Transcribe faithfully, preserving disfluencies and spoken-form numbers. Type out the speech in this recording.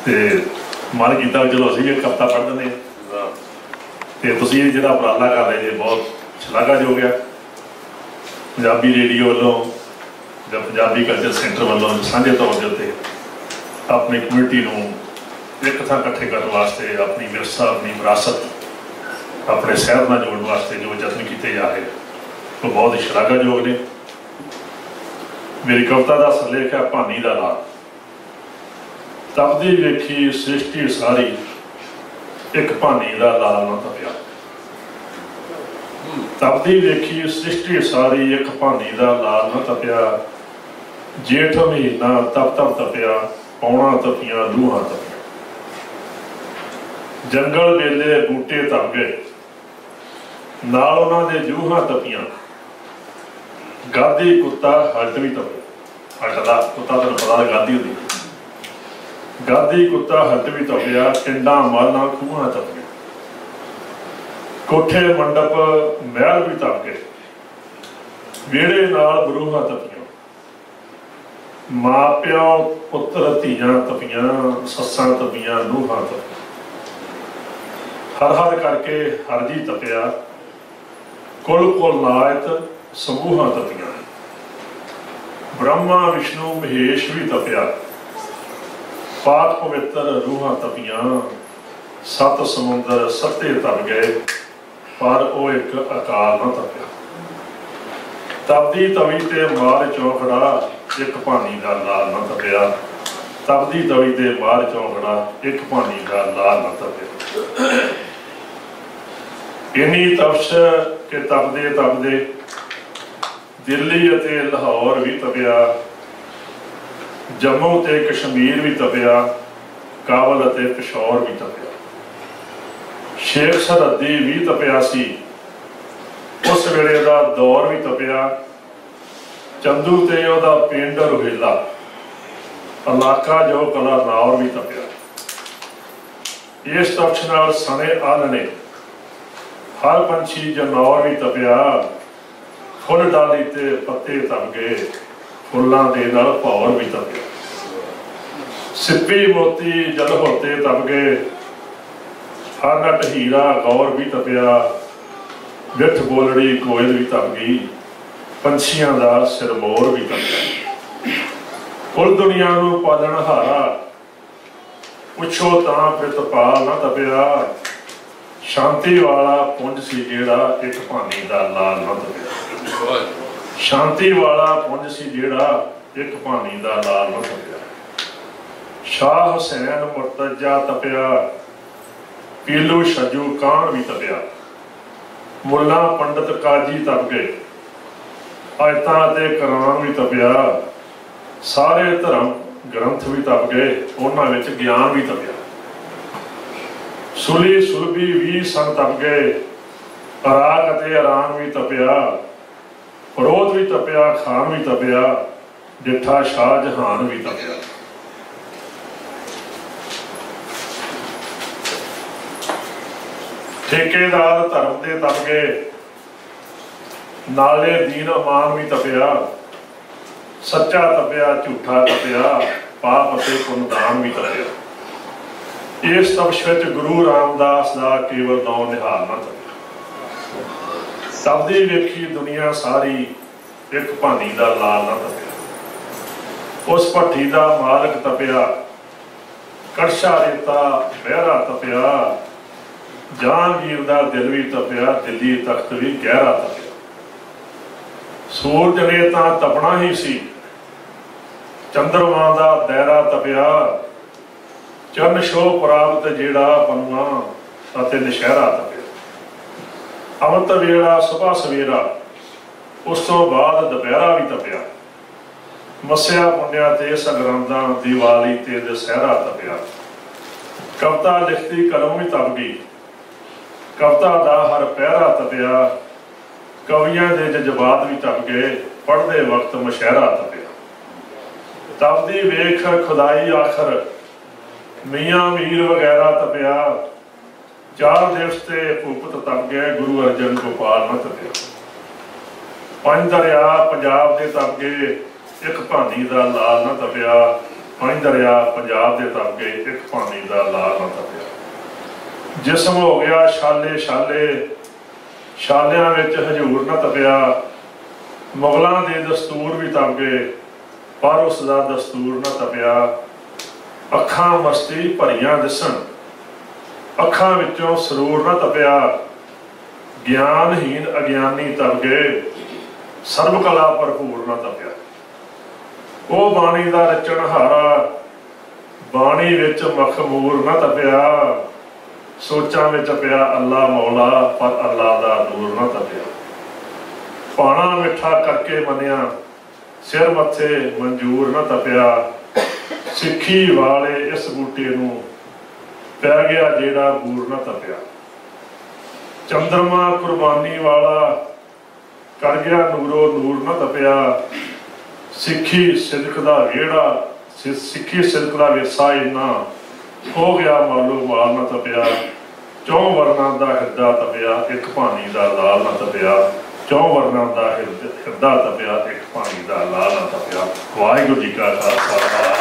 ਤੇ ਮਨ ਕੀਤਾ ਚਲੋ ਅਸੀਂ ਵੀ ਕਵਿਤਾ ਪੜ੍ਹ ਦਿੰਦੇ ਹਾਂ। ਤੇ ਤੁਸੀਂ ਇਹ ਜਿਹੜਾ ਉਪਰਾਲਾ ਕਰ ਰਹੇ ਜੇ ਬਹੁਤ ਸ਼ਲਾਘਾਯੋਗ ਆ। ਪੰਜਾਬੀ ਰੇਡੀਓ ਵੱਲੋਂ ਜਾਂ ਪੰਜਾਬੀ ਕਲਚਰ ਸੈਂਟਰ ਵੱਲੋਂ ਸਾਂਝੇ ਤੌਰ ਦੇ ਉੱਤੇ ਆਪਣੀ ਕਮਿਊਨਿਟੀ ਨੂੰ ਇੱਕ ਥਾਂ ਇਕੱਠੇ ਕਰਨ ਵਾਸਤੇ, ਆਪਣੀ ਵਿਰਸਾ, ਆਪਣੀ ਵਿਰਾਸਤ, ਆਪਣੇ ਸ਼ਹਿਰ ਨਾਲ ਜੋੜਨ ਵਾਸਤੇ ਜੋ ਯਤਨ ਕੀਤੇ ਜਾ ਰਹੇ ਉਹ ਬਹੁਤ ਹੀ ਸ਼ਲਾਘਾਯੋਗ ਨੇ। ਮੇਰੀ ਕਵਿਤਾ ਦਾ ਸਿਰਲੇਖ ਹੈ ਭਾਨੀ ਦਾ ਲਾਲ। ਤਪਦੀ ਵੇਖੀ ਸ੍ਰਿਸ਼ਟੀ ਸਾਰੀ, ਇੱਕ ਭਾਨੀ ਦਾ ਲਾਲ ਨਾ ਤਪਿਆ। ਤਪਦੀ ਵੇਖੀ ਸ੍ਰਿਸ਼ਟੀ ਸਾਰੀ, ਇੱਕ ਭਾਨੀ ਦਾ ਲਾਲ ਨਾ ਤਪਿਆ। ਜੇਠ ਮਹੀਨਾ ਤਪ ਤਪ ਤਪਿਆ, ਪੌਣਾ ਤਪੀਆਂ ਲੂਹਾਂ ਤਪੀਆਂ। ਜੰਗਲ ਵੇਲੇ ਬੂਟੇ ਤਪ ਗਏ, ਨਾਲ ਉਹਨਾਂ ਦੇ ਜੂਹਾਂ ਤਪੀਆਂ। ਗਾਦੀ ਕੁੱਤਾ ਹਲਟ ਵੀ ਤਪਿਆ। ਹਲਟ ਦਾ ਕੁੱਤਾ ਤੈਨੂੰ ਪਤਾ ਗਾਦੀ ਹੁੰਦੀ। ਗਾਦੀ ਕੁੱਤਾ ਹਲਟ ਵੀ ਤਪਿਆ, ਟਿੰਡਾਂ ਮਾਲਾਂ ਖੂਹਾਂ ਤਪੀਆਂ। ਕੋਠੇ ਮੰਡਪ ਮਹਿਲ ਵੀ ਤਪ ਗਏ, ਵਿਹੜੇ ਨਾਲ ਬਰੂਹਾਂ ਤਪੀਆਂ। ਮਾਂ ਪਿਓ ਪੁੱਤਰ ਧੀਆਂ ਤਪੀਆਂ, ਸੱਸਾਂ ਤਪੀਆਂ ਨੂੰਹਾਂ ਤਪੀਆਂ। ਹਰ ਹਰ ਕਰਕੇ ਹਰਜੀ ਤਪਿਆ, ਕੁਲ ਕੁਲ ਨਾਇਤ ਸਮੂਹਾਂ ਤਪੀਆਂ। ਬ੍ਰਹਮਾ ਵਿਸ਼ਨੂੰ ਮਹੇਸ਼ ਵੀ ਤਪਿਆ, ਪਾਕ ਪਵਿੱਤਰ ਰੂਹਾਂ ਤਪੀਆਂ। ਸੱਤ ਸਮੁੰਦਰ ਸੱਤੇ ਤਪ ਗਏ, ਪਰ ਉਹ ਇੱਕ ਅਕਾਲ ਨਾ ਤਪਿਆ। ਤਪਦੀ ਤਵੀ ਤੇ ਮਾਰ ਚੌਂਕੜਾ, ਇੱਕ ਭਾਨੀ ਦਾ ਲਾਲ ਨਾ ਤਪਿਆ। ਤਪਦੀ ਤਵੀ ਤੇ ਮਾਰ ਚੌਂਕੜਾ, ਇੱਕ ਭਾਨੀ ਦਾ ਲਾਲ ਨਾ ਤਪਿਆ। ਇੰਨੀ ਤਪਸ਼ ਕਿ ਤਪਦੇ ਤਪਦੇ ਦਿੱਲੀ ਅਤੇ ਲਾਹੌਰ ਵੀ ਤਪਿਆ। ਜੰਮੂ ਤੇ ਕਸ਼ਮੀਰ ਵੀ ਤਪਿਆ, ਕਾਬਲ ਅਤੇ ਪਿਸ਼ੌਰ ਵੀ ਤਪਿਆ। ਸ਼ੇਖ ਸਰਹੱਦੀ ਵੀ ਤਪਿਆ ਸੀ, ਉਸ ਵੇਲੇ ਦਾ ਦੌਰ ਵੀ ਤਪਿਆ। ਚੰਦੂ ਤੇ ਉਹਦਾ ਪਿੰਡ ਰੋਹਿਲਾ, ਇਲਾਕਾ ਜੋ ਕਲਾ ਨੌਰ ਵੀ ਤਪਿਆ। ਇਸ ਤਪਸ਼ ਨਾਲ ਸਣੇ ਆਲਣੇ, ਹਰ ਪੰਛੀ ਜਨੌਰ ਵੀ ਤਪਿਆ। ਫੁੱਲ ਡਾਲੀ ਤੇ ਪੱਤੇ ਤਪ ਗਏ, ਫੁੱਲਾਂ ਦੇ ਨਾਲ ਭੌਰ ਵੀ ਤਪਿਆ। ਸਿੱਪੀ ਮੋਤੀ ਜਲ ਹੋਤੇ ਤਪ ਗਏ, ਹਰ ਨਟ ਹੀਰਾ ਗੌਰ ਵੀ ਤਪਿਆ। ਵਿੱਠ ਬੋਲੜੀ ਕੋਇਲ ਵੀ ਤਪ ਗਈ, ਪੰਛੀਆਂ ਦਾ ਸਿਰਮੌਰ ਵੀ ਤਪਿਆ। ਕੁੱਲ ਦੁਨੀਆ ਨੂੰ ਪਾਲਣ ਹਾਰਾ, ਪੁੱਛੋ ਤਾਂ ਪ੍ਰਿਤਪਾਲ ਨਾ ਤਪਿਆ। ਸ਼ਾਂਤੀ ਵਾਲਾ ਪੁੰਜ ਸੀ ਜਿਹੜਾ, ਇੱਕ ਭਾਨੀ ਦਾ ਲਾਲ ਨਾ ਤਪਿਆ। ਸ਼ਾਂਤੀ ਵਾਲਾ ਪੁੰਜ ਸੀ ਜਿਹੜਾ, ਇੱਕ ਭਾਨੀ ਦਾ ਲਾਲ ਨਾ ਤਪਿਆ। ਸ਼ਾਹ ਹੁਸੈਨ ਮੁਰਤਜ਼ਾ ਤਪਿਆ, ਪੀਲੂ ਛੱਜੂ ਕਾਨ ਵੀ ਤਪਿਆ। ਮੁੱਲਾ ਪੰਡਤ ਕਾਜੀ ਤਪ ਗਏ, ਆਇਤਾਂ ਅਤੇ ਕੁਰਾਨ ਵੀ ਤਪਿਆ। ਸਾਰੇ ਧਰਮ ਗ੍ਰੰਥ ਵੀ ਤਪ ਗਏ, ਉਹਨਾਂ ਵਿੱਚ ਗਿਆਨ ਵੀ ਤਪਿਆ। ਸੁਲੀ ਸੁਲਭੀ ਵੀ ਸਨ ਤਪ ਗਏ, ਅਰਾਗ ਅਤੇ ਆਰਾਮ ਵੀ ਤਪਿਆ। ਫਰੋਦ ਵੀ ਤਪਿਆ, ਖਾਨ ਵੀ ਤਪਿਆ। ਡਿੱਠਾ ਸ਼ਾਹ ਜਹਾਨ ਵੀ ਤਪਿਆ। ਠੇਕੇਦਾਰ ਧਰਮ ਦੇ ਤਪ ਗਏ, ਨਾਲੇ ਦੀਨ ਅਮਾਨ ਵੀ ਤਪਿਆ। ਸੱਚਾ ਤਪਿਆ, ਝੂਠਾ ਤਪਿਆ। ਪਾਪ ਅਤੇ ਪੁੰਨਦਾਨ ਵੀ ਤਪਿਆ। ਇਸ ਤਪਸ਼ ਵਿੱਚ ਗੁਰੂ ਰਾਮਦਾਸ ਦਾ ਕੇਵਲ ਨੌ ਨਿਹਾਲ ਨਾ ਤਪਿਆ। ਤਪਦੀ ਵੇਖੀ ਦੁਨੀਆ ਸਾਰੀ, ਇੱਕ ਭਾਨੀ ਦਾ ਲਾਲ ਨਾ ਤਪਿਆ। ਉਸ ਭੱਠੀ ਦਾ ਮਾਲਕ ਤਪਿਆ, ਕੜਛਾ ਰੇਤਾ ਬਹਿਰਾ ਤਪਿਆ। ਜਹਾਂਗੀਰ ਦਾ ਦਿਲ ਵੀ ਤਪਿਆ, ਦਿੱਲੀ ਤਖਤ ਵੀ ਗਹਿਰਾ ਤਪਿਆ। ਸੂਰਜ ਨੇ ਤਾਂ ਤਪਣਾ ਹੀ ਸੀ, ਚੰਦਰਮਾ ਦਾ ਦਾਇਰਾ ਤਪਿਆ। ਚੰਨ ਸ਼ੋਹ ਪ੍ਰਾਪਤ ਜਿਹੜਾ ਪਨੂਆ ਅਤੇ ਨਸ਼ਹਿਰਾ ਤਪਿਆ। ਅੰਮ੍ਰਿਤ ਵੇਲਾ ਸੁਬਹ ਸਵੇਰਾ, ਉਸ ਤੋਂ ਬਾਅਦ ਦੁਪਹਿਰਾ ਵੀ ਤਪਿਆ। ਮੱਸਿਆ ਪੁੰਨਿਆ ਤੇ ਸੰਗਰਾਂਦਾਂ, ਦੀਵਾਲੀ ਤੇ ਦੁਸਹਿਰਾ ਤਪਿਆ। ਕਵਿਤਾ ਲਿਖਤੀ ਕਲਮ ਵੀ ਤਪ ਗਈ, ਕਵਿਤਾ ਦਾ ਹਰ ਪਹਿਰਾ ਤਪਿਆ। ਕਵੀਆਂ ਦੇ ਜਜ਼ਬਾਤ ਵੀ ਤਪ ਗਏ, ਪੜ੍ਹਦੇ ਵਕਤ ਮੁਸ਼ਹਿਰਾ ਤਪਿਆ। ਤਪਦੀ ਵੇਖ ਖੁਦਾਈ ਆਖਰ, ਮੀਆਂ ਮੀਰ ਵਗੈਰਾ ਤਪਿਆ। ਚਾਰ ਦਿਵਸ ਤੇ ਭੂਪਤ ਤਪ ਗਏ, ਗੁਰੂ ਅਰਜਨ ਗੋਪਾਲ ਨਾ ਤਪਿਆ। ਪੰਜ ਦਰਿਆ ਪੰਜਾਬ ਦੇ ਤਪ ਗਏ, ਇੱਕ ਭਾਨੀ ਦਾ ਲਾਲ ਨਾ ਤਪਿਆ। ਪੰਜ ਦਰਿਆ ਪੰਜਾਬ ਦੇ ਤਪ ਗਏ, ਇੱਕ ਪਾਣੀ ਦਾ ਲਾਲ ਨਾ ਤਪਿਆ। ਜਿਸਮ ਹੋ ਗਿਆ ਛਾਲੇ ਛਾਲੇ, ਛਾਲਿਆਂ ਵਿੱਚ ਹਜ਼ੂਰ ਨਾ ਤਪਿਆ। ਮੁਗਲਾਂ ਦੇ ਦਸਤੂਰ ਵੀ ਤਪ ਗਏ, ਪਰ ਉਸ ਦਾ ਦਸਤੂਰ ਨਾ ਤਪਿਆ। ਅੱਖਾਂ ਮਸਤੀ ਭਰੀਆਂ ਦਿਸਣ, ਅੱਖਾਂ ਵਿੱਚੋਂ ਸਰੂਰ ਨਾ ਤਪਿਆ। ਗਿਆਨਹੀਨ ਅਗਿਆਨੀ ਤਪ ਗਏ, ਸਰਬ ਕਲਾ ਭਰਪੂਰ ਨਾ ਤਪਿਆ। ਉਹ ਬਾਣੀ ਦਾ ਰਚਣਹਾਰਾ, ਬਾਣੀ ਵਿੱਚ ਮਖਮੂਰ ਨਾ ਤਪਿਆ। ਸੋਚਾਂ ਵਿੱਚ ਪਿਆ ਅੱਲਾ ਮੌਲਾ, ਪਰ ਅੱਲਾ ਦਾ ਦੂਰ ਨਾ ਤਪਿਆ। ਪਾਣਾ ਮਿੱਠਾ ਕਰਕੇ ਮੰਨਿਆ, ਸਿਰ ਮੱਥੇ ਮਨਜ਼ੂਰ ਨਾ ਤਪਿਆ। ਸਿੱਖੀ ਵਾਲੇ ਇਸ ਬੂਟੇ ਨੂੰ ਪੈ ਗਿਆ ਜਿਹੜਾ ਬੂਰ ਨਾ ਤਪਿਆ। ਚੰਦਰਮਾ ਕੁਰਬਾਨੀ ਵਾਲਾ ਕਰ ਗਿਆ ਨੂਰੋ ਨੂਰ ਨਾ ਤਪਿਆ। ਸਿੱਖੀ ਸਿਦਕ ਦਾ ਵਿਹੜਾ, ਸਿੱਖੀ ਸਿਦਕ ਦਾ ਵਿਰਸਾ ਇੰਨਾ ਹੋ ਗਿਆ ਮਾਲੋ ਮਾਲ ਨਾ ਤਪਿਆ। ਚੌਂ ਵਰਨਾਂ ਦਾ ਹਿਰਦਾ ਤਪਿਆ, ਇੱਕ ਪਾਣੀ ਦਾ ਲਾਲ ਨਾ ਤਪਿਆ। ਚੌਂ ਵਰਨਾਂ ਦਾ ਹਿਰਦਾ ਤਪਿਆ, ਇੱਕ ਪਾਣੀ ਦਾ ਲਾਲ ਨਾ ਤਪਿਆ। ਵਾਹਿਗੁਰੂ ਜੀ ਕਾ ਖਾਲਸਾ।